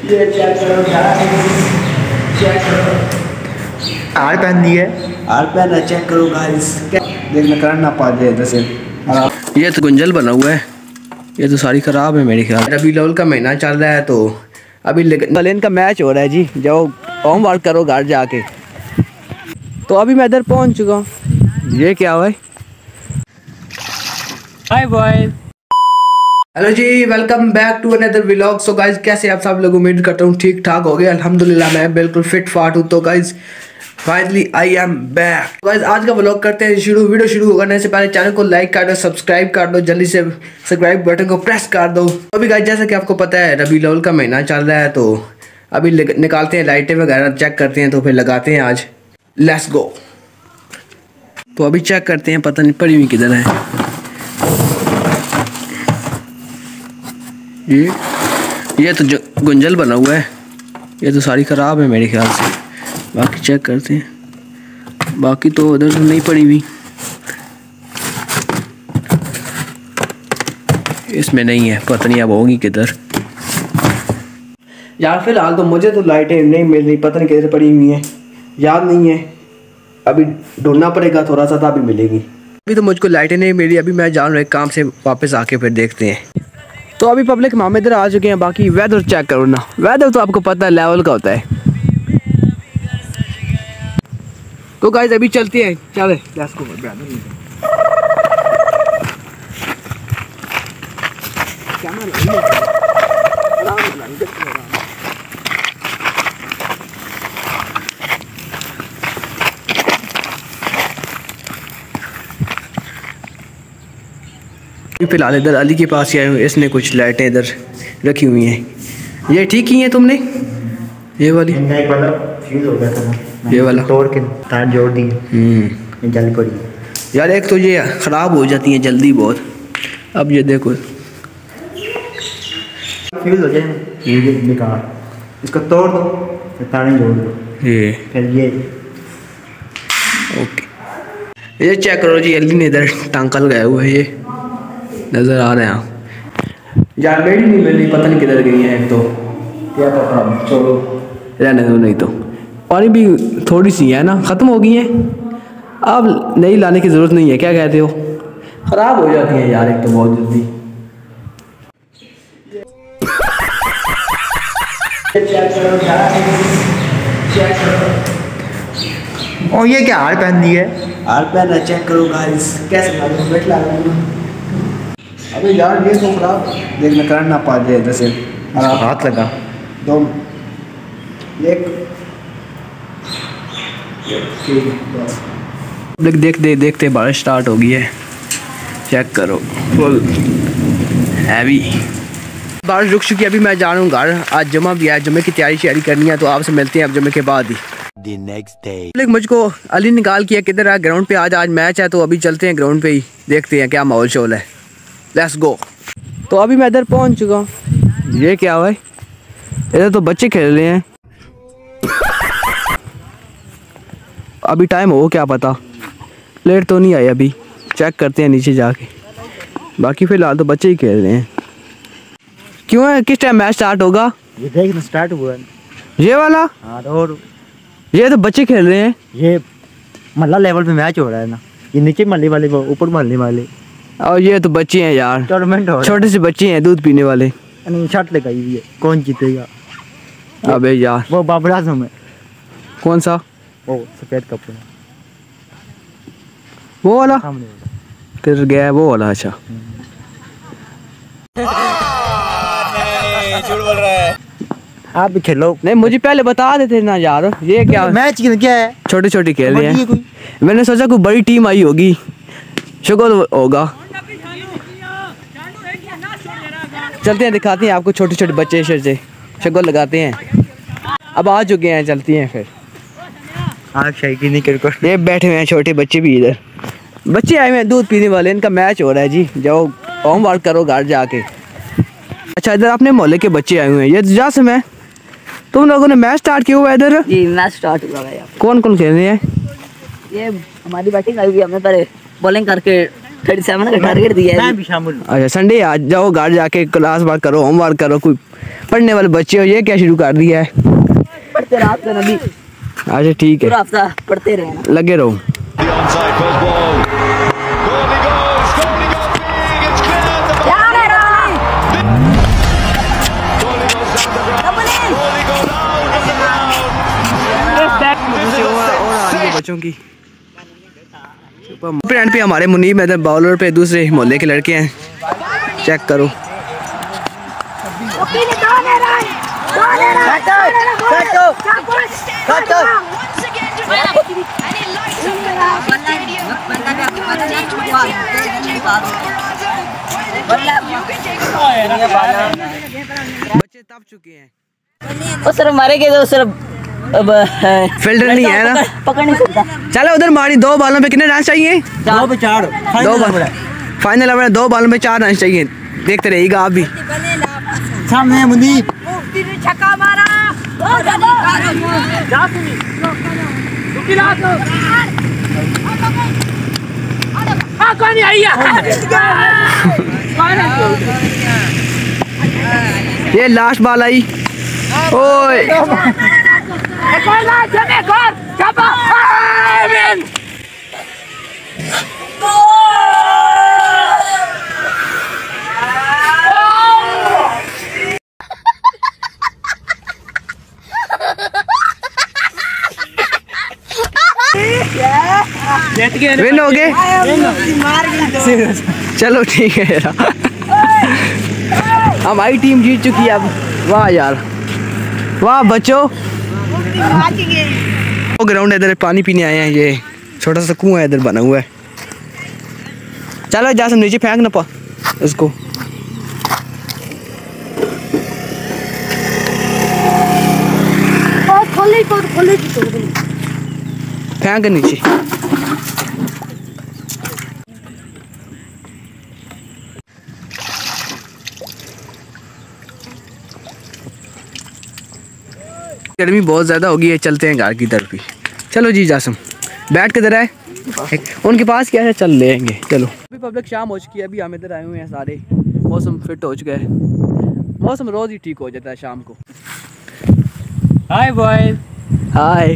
ये चेक करो guys, check करो। आर पहन दी है, आर पहन है, चेक करो गाइस। देखना करंट ना पा जाए इधर से। ये तो गुंजल बना हुआ है, ये तो सारी खराब है मेरे ख्याल। रबी लौल का महीना चल रहा है तो अभी लेकिन का मैच हो रहा है जी। जाओ होमवर्क करो घर जाके। तो अभी मैं इधर पहुंच चुका हूँ। ये क्या हुआ है? हाय बॉयज, हेलो जी, welcome back to another vlog. So guys कैसे आप सब लोग, उम्मीद करता हूँ ठीक ठाक हो गए। अल्हम्दुलिल्लाह मैं बिल्कुल फिट फाट हूँ। तो guys finally I am back. Guys आज का व्लॉग करते हैं शुरू। वीडियो शुरू करने से पहले चैनल को लाइक कर दो, सब्सक्राइब कर दो, जल्दी से सब्सक्राइब बटन को प्रेस कर दो। तो अभी गाइज जैसा कि आपको पता है रबी लौल का महीना चल रहा है तो अभी निकालते हैं लाइटें वगैरह, चेक करते हैं तो फिर लगाते हैं आज। Let's go. तो अभी चेक करते हैं, पता नहीं पड़ी हुई किधर है। ये तो गुंजल बना हुआ है, ये तो सारी ख़राब है मेरे ख्याल से। बाकी चेक करते हैं, बाकी तो उधर नहीं पड़ी हुई, इसमें नहीं है, पता नहीं अब होगी किधर। यार फिलहाल तो मुझे तो लाइटें नहीं मिल रही, पता नहीं किधर पड़ी हुई हैं, याद नहीं है। अभी ढूंढना पड़ेगा थोड़ा सा, तभी मिलेगी। अभी तो मुझको लाइटें नहीं मिली। अभी मैं जान रहा हूँ काम से वापस आके फिर देखते हैं। तो अभी पब्लिक मामे इधर आ चुके हैं। बाकी वेदर चेक करो ना, वेदर तो आपको पता है लेवल का होता है। तो गाइस अभी चलते हैं, चले लेट्स गो। फिलहाल इधर अली के पास ही आए हुए, इसने कुछ लाइटें इधर रखी हुई हैं। ये ठीक ही हैं तुमने? ये वाली एक वाला फ्यूज हो गया था, ये वाला तोड़ के तार जोड़ दी, जल्दी पड़ी यार। एक तो ये ख़राब हो जाती हैं जल्दी बहुत। अब ये देखो फ्यूज हो जाए, ये बेकार। इसको तोड़ दो, फिर तारें जोड़ दो, ये फिर ये ओके। ये चेक करो जी, अली ने इधर टांका लगाया हुआ है, ये नज़र आ रहे हैं यार। बेड़ी नहीं मिल रही, पता नहीं किधर गई है। एक तो क्या पता, छोड़ो रहने दो। नहीं तो पानी भी थोड़ी सी है ना, ख़त्म हो गई है। अब नई लाने की ज़रूरत नहीं है, क्या कहते हो? ख़राब हो जाती है यार एक तो बहुत जल्दी। चेक करो गाइस, चेक करो। और ये क्या आर पहन दी है, आर पहन है, चेक करो गाइस। कैसे मालूम बैठ ला रहा हूँ। अबे यार ये तो खराब, देखना करंट ना पा जाए इधर से। हाथ लगा दो, एक देखते बारिश स्टार्ट हो गई है। चेक करो फुल हैवी बारिश रुक चुकी है। अभी मैं जा रहा हूँ घर, आज जुम्मा भी है, जुम्मे की तैयारी करनी है। तो आपसे मिलते हैं अब जुम्मे के बाद ही। लेकिन मुझको अली निकाल किया, किधर है? ग्राउंड पे आज मैच है, तो अभी चलते हैं ग्राउंड पे ही, देखते हैं क्या माहौल शोल है। Let's go. तो अभी मैं इधर पहुंच चुका हूँ। ये क्या हुआ है? इधर तो बच्चे खेल रहे हैं। अभी टाइम हो क्या पता, प्लेट तो नहीं आई अभी, चेक करते हैं नीचे जाके। बाकी फ़िलहाल तो बच्चे ही खेल रहे हैं। क्यों है, किस टाइम मैच स्टार्ट होगा? ये देख स्टार्ट हुआ है, ये वाला। हाँ, और ये तो बच्चे खेल रहे हैं। ये मल्ला लेवल पे मैच हो रहा है ना, ये नीचे महल्ले वाले, ऊपर महल्ले वाले, और ये तो बच्चे हैं यार, टूर्नामेंट हो रहा है। छोटे से बच्चे हैं दूध पीने वाले। शर्ट लगाई हुई है, कौन जीतेगा? अबे यार वो बाबर आजम है। कौन सा? वो सफेद कपड़े, वो वाला सामने वाला। किधर गया है वो वाला? अच्छा झूठ बोल रहा है। आप भी खेलो। नहीं, मुझे पहले बता देते ना यार। ये क्या मैच क्या है? छोटे छोटे खेल रहे हैं। कोई मैंने सोचा कोई बड़ी टीम आई होगी, शुक्र होगा। चलते हैं, दिखाते हैं आपको छोटे छोटे बच्चे से शक्ल लगाते हैं। अब आ चुके हैं, चलती हैं फिर। ये बैठे हुए हैं छोटे बच्चे भी, इधर बच्चे आए हुए हैं दूध पीने वाले, इनका मैच हो रहा है जी। जाओ होमवर्क करो घर जाके। अच्छा इधर अपने मोहल्ले के बच्चे आए हुए हैं। ये जासिम है, तुम लोगों ने मैच स्टार्ट किया हुआ है इधर? जी मैच स्टार्ट हुआ है। कौन कौन खेल रहे हैं? ये हमारी बैटिंग आई हुई, हमने पहले बॉलिंग करके 37 का टारगेट दिया है। मैं भी शामिल हूं। अच्छा संडे आज जाओ घर जाके क्लास वर्क करो, होमवर्क करो। कोई पढ़ने वाले बच्चे हो, ये क्या शुरू कर दिया है? पढ़ते रात में अभी। अच्छा ठीक है, पूरा हफ्ता पढ़ते रहना, लगे रहो। बच्चों की फ्रेंड पे हमारे मुनीब है, बॉलर पे दूसरे मोहल्ले के लड़के हैं। चेक करो। बच्चे तब चुके हैं। वो सर मारे गए तो सर अब फील्डर नहीं है ना, पकड़ नहीं सकता। चलो उधर मारी। 2 बॉलों पे कितने रन चाहिए? 2 पे 4 फाइनल ओवर 2 बॉलों पे 4 रन चाहिए। देखते रहिएगा आप भी। सामने मुनीब छक्का मारा। ये लास्ट बॉल आई। ओए विन हो गए। चलो ठीक है यार, हमारी टीम जीत चुकी है अब। वाह यार वाह बच्चों। वो ग्राउंड इधर पानी पीने आए हैं, ये छोटा सा कुआं है इधर बना हुआ है। चलो जा, सब नीचे फेंक ना पा इसको। फेंक नीचे। गर्मी बहुत ज़्यादा होगी है, चलते हैं घर की तरफ ही। चलो जी जासम बैठ किधर है? उनके पास क्या है, चल लेंगे। चलो अभी पब्लिक शाम हो चुकी है, अभी हम इधर आए हुए हैं सारे। मौसम फिट हो चुका है, मौसम रोज़ ही ठीक हो जाता है शाम को। Hi boys. हाय।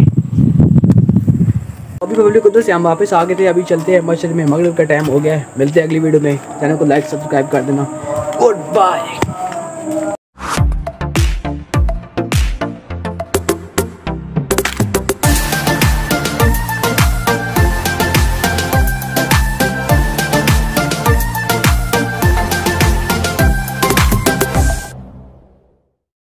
अभी पब्लिक उधर से हम वापस आ गए थे, अभी चलते हैं मस्जिद में। मगरिब का टाइम हो गया है। मिलते हैं अगली वीडियो में। चैनल को लाइक सब्सक्राइब कर देना। Good bye.